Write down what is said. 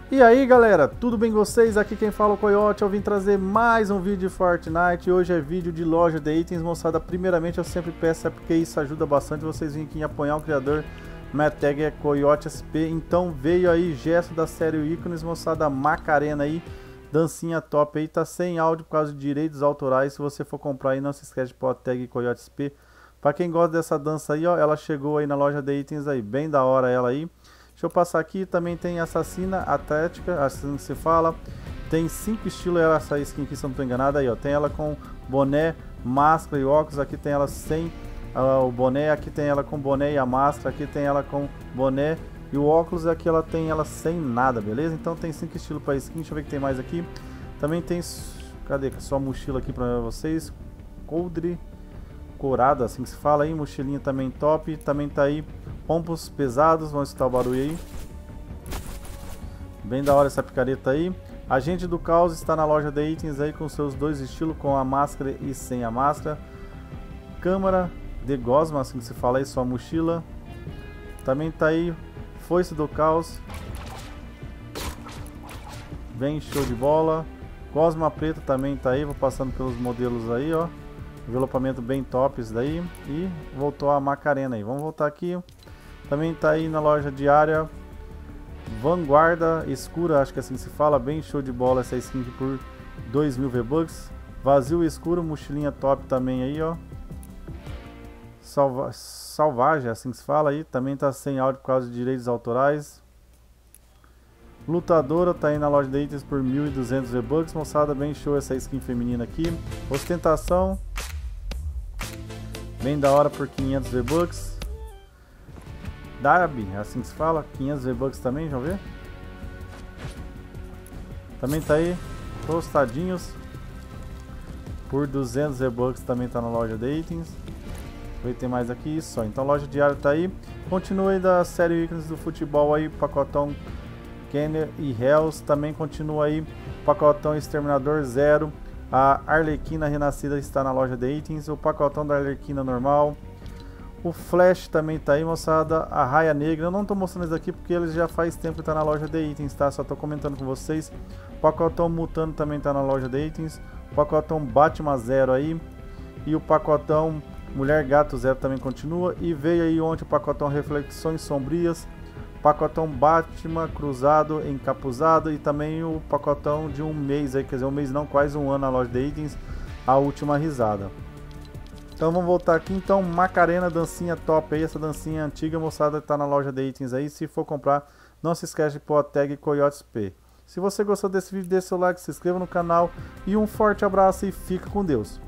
E aí galera, tudo bem com vocês? Aqui quem fala é o Coyote. Eu vim trazer mais um vídeo de Fortnite. Hoje é vídeo de loja de itens, moçada. Primeiramente eu sempre peço, porque isso ajuda bastante vocês virem aqui apoiar o criador. Minha tag é Coyote SP. Então veio aí gesto da série ícones, moçada. Macarena aí, dancinha top aí. Tá sem áudio por causa de direitos autorais. Se você for comprar aí, não se esquece de pôr a tag Coyote SP. Pra quem gosta dessa dança aí, ó, ela chegou aí na loja de itens aí, bem da hora ela aí. Deixa eu passar aqui, também tem Assassina Atlética, assim se fala. Tem 5 estilos essa skin aqui, se eu não estou enganado. Aí, ó, tem ela com boné, máscara e óculos. Aqui tem ela sem o boné, aqui tem ela com boné e a máscara. Aqui tem ela com boné e o óculos. Aqui ela tem ela sem nada, beleza? Então tem 5 estilos para skin. Deixa eu ver o que tem mais aqui. Também tem, cadê? Só mochila aqui para vocês. Coldre Corada, assim que se fala aí. Mochilinha também top. Também tá aí pompos pesados, vamos escutar o barulho aí. Bem da hora essa picareta aí. Agente do Caos está na loja de itens aí com seus dois estilos, com a máscara e sem a máscara. Câmara de Gosma, assim que se fala aí, sua mochila. Também tá aí Foice do Caos. Bem show de bola. Gosma preta também tá aí, vou passando pelos modelos aí, ó. Envelopamento bem top isso daí. E voltou a Macarena aí. Vamos voltar aqui. Também tá aí na loja diária Vanguarda Escura, acho que assim se fala. Bem show de bola essa skin aqui por 2.000 V-Bucks. Vazio Escuro, mochilinha top também aí, ó. Salvagem, assim que se fala aí. Também tá sem áudio por causa de direitos autorais. Lutadora tá aí na loja de itens por 1.200 V-Bucks. Moçada, bem show essa skin feminina aqui. Ostentação, bem da hora por 500 V-Bucks. Darby, assim que se fala, 500 V-Bucks também, já ver? Também tá aí Tostadinhos por 200 V-Bucks, também tá na loja de itens. Vai ter mais aqui só. Então loja diária tá aí. Continua aí da série ícones do futebol aí, pacotão Kenner e Hells. Também continua aí pacotão Exterminador Zero. A Arlequina Renascida está na loja de itens. O pacotão da Arlequina normal. O Flash também tá aí, moçada. A Raia Negra, eu não tô mostrando isso aqui porque eles já faz tempo que tá na loja de itens, tá? Só tô comentando com vocês. O pacotão Mutano também tá na loja de itens. O pacotão Batman Zero aí. E o pacotão Mulher Gato Zero também continua. E veio aí ontem o pacotão Reflexões Sombrias. Pacotão Batman Cruzado Encapuzado. E também o pacotão de um mês aí, quer dizer, um mês não, quase um ano na loja de itens. A Última Risada. Então vamos voltar aqui, então, Macarena, dancinha top aí, essa dancinha antiga, moçada, tá na loja de itens aí. Se for comprar, não se esquece de pôr a tag Coyote SP. Se você gostou desse vídeo, deixe seu like, se inscreva no canal e um forte abraço e fica com Deus.